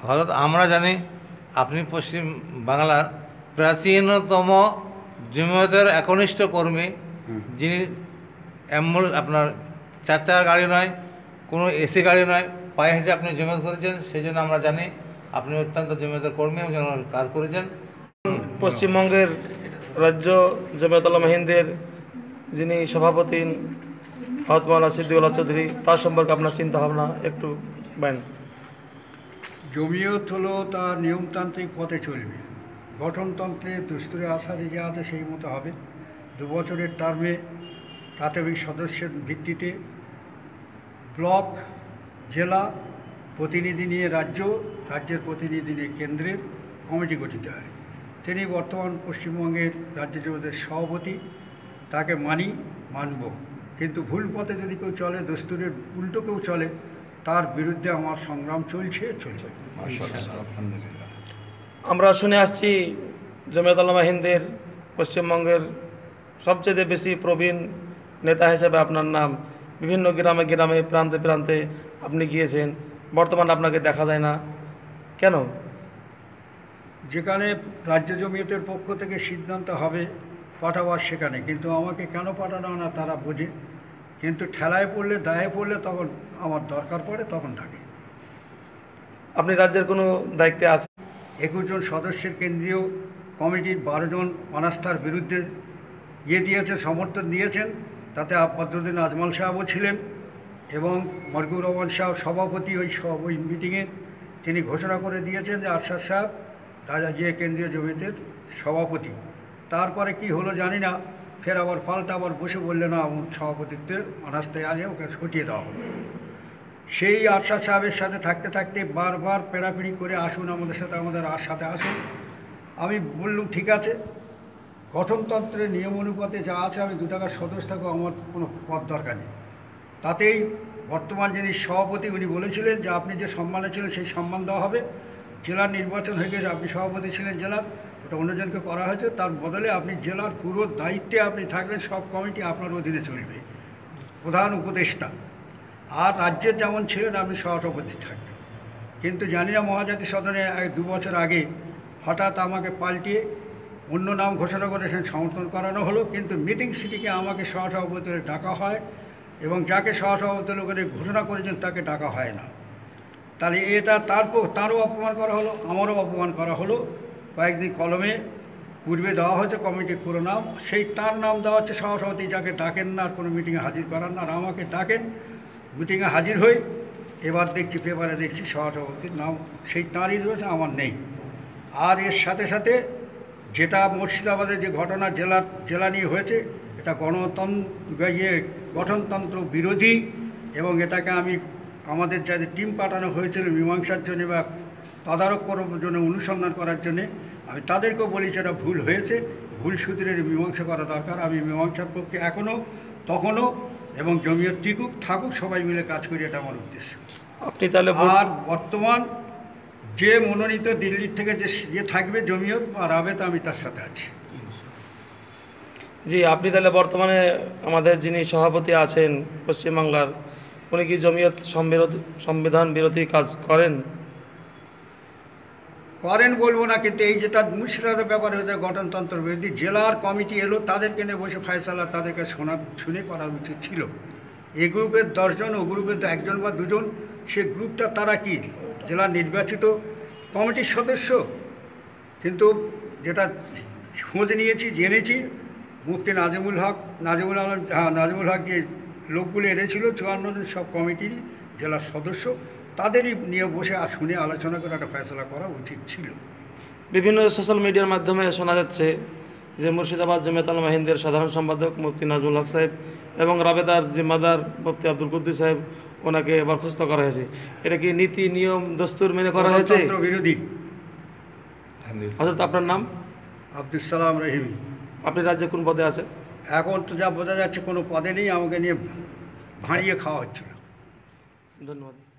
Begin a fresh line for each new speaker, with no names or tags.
হঠাৎ আমরা জানি আপনি পশ্চিম বাংলার প্রাচীনতম জমিয়তের একনিষ্ঠ কর্মী, যিনি আপনার চার চাকার গাড়ি নয়, কোনো এসি গাড়ি নয়, পায়ে হেঁটে আপনি জমিয়ত করেছেন। সেই জন্য আমরা জানি আপনি অত্যন্ত জমিয়তের কর্মী এবং কাজ করেছেন।
পশ্চিমবঙ্গের রাজ্য জমিয়ত উলামা হিন্দের যিনি সভাপতি হযরত মাওলানা সিদ্দিকুল্লাহ চৌধুরী, তার সম্পর্কে আপনার চিন্তা ভাবনা একটু বলেন।
জমিয়ত হলো তার নিয়মতান্ত্রিক পথে চলবে, গঠনতন্ত্রে দস্তুরে আশা যে আছে সেই মতো হবে। 2 বছরের টার্মে প্রাথমিক সদস্যের ভিত্তিতে ব্লক, জেলা প্রতিনিধি নিয়ে রাজ্য, রাজ্যের প্রতিনিধি নিয়ে কেন্দ্রের কমিটি গঠিত হয়। তিনি বর্তমান পশ্চিমবঙ্গের রাজ্য জমিয়তের সভাপতি। তাকে মানব, কিন্তু ভুল পথে যদি কেউ চলে, দস্তুরের উল্টো কেউ চলে, তার বিরুদ্ধে আমার সংগ্রাম চলছে।
আমরা শুনে আসছি জমিয়ত উলামা হিন্দের পশ্চিমবঙ্গের সবচেয়ে বেশি প্রবীণ নেতা হিসেবে আপনার নাম। বিভিন্ন গ্রামে গ্রামে, প্রান্তে প্রান্তে আপনি গিয়েছেন, বর্তমানে আপনাকে দেখা যায় না কেন?
যেখানে রাজ্য জমিয়তের পক্ষ থেকে সিদ্ধান্ত হবে পাঠাবার সেখানে, কিন্তু আমাকে কেন পাঠানো না তারা বোঝে, কিন্তু ঠেলায় পড়লে, দায়ে পড়লে তখন আমার দরকার পড়ে, তখন থাকে।
আপনি রাজ্যের কোনো দায়িত্বে আছেন?
21 জন সদস্যের কেন্দ্রীয় কমিটির 12 জন অনাস্থার বিরুদ্ধে দিয়েছে, সমর্থন দিয়েছেন। তাতে বদরুদ্দিন আজমল সাহেবও ছিলেন এবং মরকুর রহমান সাহেব সভাপতি। ওই মিটিংয়ে তিনি ঘোষণা করে দিয়েছেন যে আরশাদ সাহেব রাজা যে কেন্দ্রীয় জমিয়তের সভাপতি। তারপরে কি হলো জানি না, ফের আবার পাল্টা আবার বসে বললেন না, সভাপতিত্বের অনাস্থায় আগে ওকে হটিয়ে দেওয়া হলো। সেই আরশাদ সাহেবের সাথে থাকতে থাকতে বারবার পেড়াপিড়ি করে আসুন আমাদের সাথে আসুন। আমি বললাম ঠিক আছে, গঠনতন্ত্রের নিয়ম অনুপাতে যা আছে, আমি 2 টাকার সদস্য থাকবো, আমার কোনো পদ দরকার নেই। তাতেই বর্তমান যিনি সভাপতি উনি বলেছিলেন যে আপনি যে সম্মানে ছিলেন সেই সম্মান দেওয়া হবে। জেলার নির্বাচন হয়ে গেছে, আপনি সভাপতি ছিলেন জেলার, ওটা অন্যজনকে করা হয়েছে। তার বদলে আপনি জেলার পুরো দায়িত্বে আপনি থাকবেন, সব কমিটি আপনার অধীনে চলবে, প্রধান উপদেষ্টা। আর রাজ্যের যেমন ছিলেন আপনি সহসভাপতি থাকবেন। কিন্তু জানি না মহাজাতি সদনে 2 বছর আগে হঠাৎ আমাকে পাল্টিয়ে অন্য নাম ঘোষণা করে সে সমর্থন করানো হলো, কিন্তু মিটিং সিটিকে আমাকে সহসভাপতি ডাকা হয় এবং যাকে সহসভাপতি করে ঘোষণা করেছেন তাকে ডাকা হয় না। তাহলে এটা তারও অপমান করা হলো, আমারও অপমান করা হলো। কয়েকদিন কলমে পূর্বে দেওয়া হয়েছে কমিটির পুরো নাম, সেই তার নাম দেওয়া হচ্ছে সহসভাপতি, যাকে ডাকেন না, আর কোনো মিটিংয়ে হাজির করান না। আর আমাকে ডাকেন, মিটিংয়ে হাজির হই, এবার দেখছি পেপারে দেখছি সহসভাপতির নাম সেই তাঁরই রয়েছে, আমার নেই। আর এর সাথে সাথে যেটা মুর্শিদাবাদের যে ঘটনা জেলা নিয়ে হয়েছে, এটা গঠনতন্ত্র বিরোধী এবং এটাকে আমাদের যাদের টিম পাঠানো হয়েছিল মীমাংসার জন্য বা তদারক করার জন্য, অনুসন্ধান করার জন্যে, আমি তাদেরকেও বলি সেটা ভুল হয়েছে, ভুল সূত্রের মীমাংসা করা দরকার। আমি মীমাংসার পক্ষে এখনও, তখনও, এবং জমিয়ত টিকুক থাকুক, সবাই মিলে কাজ করি, এটা আমার উদ্দেশ্য।
আপনি তাহলে
আর বর্তমান যে মনোনীত দিল্লির থেকে যে থাকবে জমিয়ত বা রাবেতা, আমি তার সাথে আছি।
জি, আপনি তাহলে বর্তমানে আমাদের যিনি সভাপতি আছেন পশ্চিমবাংলার, উনি কি জমিয়ত সংবিধান বিরোধী কাজ করেন
বলবো না, কিন্তু এই যেটা মুর্শিদাবাদের ব্যাপার হয়েছে গঠনতন্ত্র বিরোধী, জেলার কমিটি এলো, তাদেরকে নিয়ে বসে ফায়সালা তাদেরকে শুনে করা উচিত ছিল। এই গ্রুপের 10 জন, ও গ্রুপের 1 জন বা 2 জন, সে গ্রুপটা তারা কি জেলার নির্বাচিত কমিটির সদস্য? কিন্তু যেটা খোঁজ নিয়েছি, জেনেছি, মুফতি নাজিমুল হক যে লোকগুলো এনেছিল 54 জন সব কমিটির জেলার সদস্য, তাদেরই নিয়ে বসে আর শুনে আলোচনা করে একটা ফয়সলা করা উচিত ছিল।
বিভিন্ন সোশ্যাল মিডিয়ার মাধ্যমে শোনা যাচ্ছে যে মুর্শিদাবাদ জমিয়ত উলামা হিন্দের সাধারণ সম্পাদক মুফতি নাজমুল হক সাহেব এবং রাবেতার জিম্মাদার মুফতি আব্দুল কুদ্দুস সাহেব, ওনাকে বরখাস্ত করা হয়েছে। এটা কি নীতি নিয়ম দস্তুর মেনে করা হয়েছে?
বিরোধী।
হযরত আপনার নাম?
আব্দুল সালাম রহিমি।
আপনি রাজ্যে কোন পদে আছেন?
এখন তো যা বোঝা যাচ্ছে কোনো পদে নেই, আমাকে নিয়ে ভাঁড়িয়ে খাওয়া হচ্ছিল।
ধন্যবাদ।